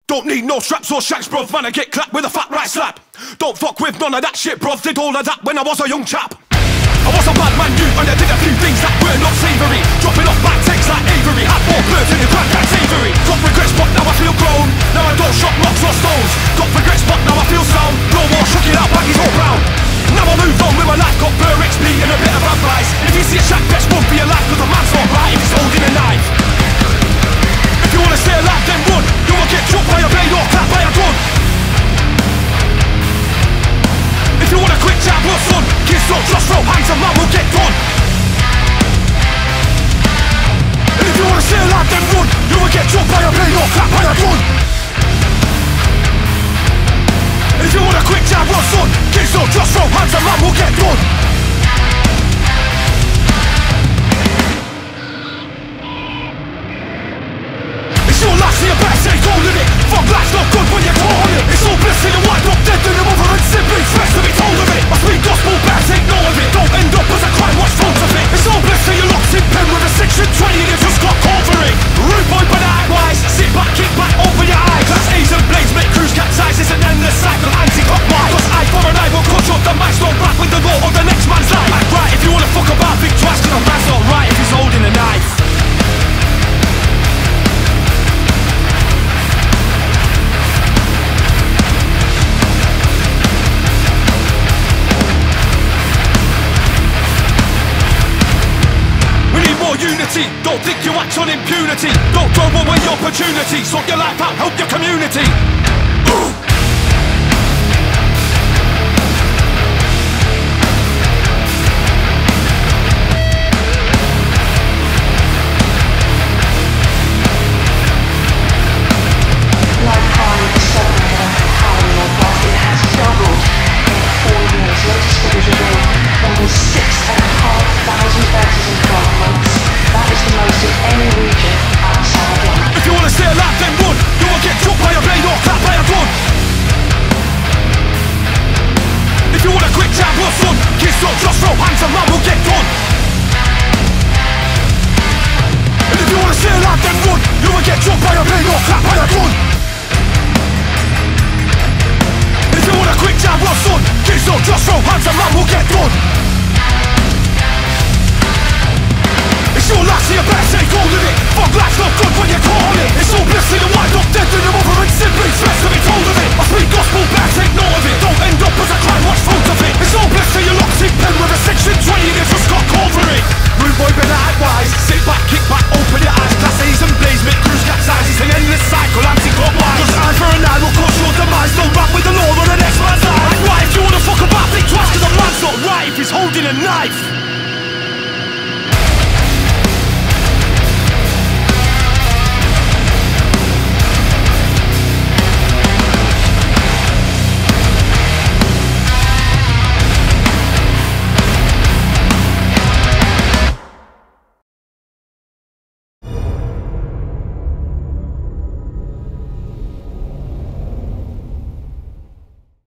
Don't need no straps or shanks, bruv, man, I get clapped with a fat right slap. Don't fuck with none of that shit, bruv, did all of that when I was a young chap. I was a bad man, you, and I did a few things that were not savoury. Dropping off bad takes like Avery, had more birds in the grandad Avery. Got regrets, but now I feel grown. Now I don't shop rocks or stones. Got regrets, but now I feel sound. No more shucking out baggies all round. Now I move on with my life, got Blur XP and a bit of advice. If you see a shank, best won't be alive, cause a man's not right if he's holding a knife. If you wanna stay alive, then run. You will get chopped by a blade or clapped by a gun. If you want a quick chat, well son, kids don't just throw hands and man will get done. And if you wanna stay alive, then run. You will get chopped by a blade or clapped by a gun. And if you want a quick chat, well son, kids don't just throw hands and man will get done. It's your life, so you better take hold of it. Fuck life's not good when you're caught on it. It's all bliss and you wind up dead to the mother and siblings. Best to be told of it. I speak gospel, better take note of it. Don't end up as a crime, watch photos of it. It's all bliss so you're locked in pen with a 6 and 20 and you just got called for it. Rude boy but eye-wise, sit back, kick back, open your eyes. Class A's and blades make crews capsize. It's an endless cycle, anti-clockwise. Cause eye for an eye will cut up the mic, stone back with the roll of the next man's life. Act right if you wanna fuck about, think twice, cause a man's not right if he's holding a knife. Unity, don't think you act on impunity. Don't throw away your opportunity. Sort your life out, help your community. Life crime is certainly going to harm your life. It has doubled in 4 years. Latest figures reveal more than 6,500 cases in 12 months. That is the most in any region outside London. If you wanna stay alive, then run. You will get chopped by a blade or clapped by a gun. If you want a quick chat, well son, kids don't just throw hands and man will get done. And if you wanna stay alive, then run. You will get chopped by a blade or clapped by a gun. If you want a quick chat, well son, kids don't just throw hands and man will get done. It's your life, so you better take hold of it. Fuck life's not good when you're caught on it. It's all bliss and you wind up dead in the mother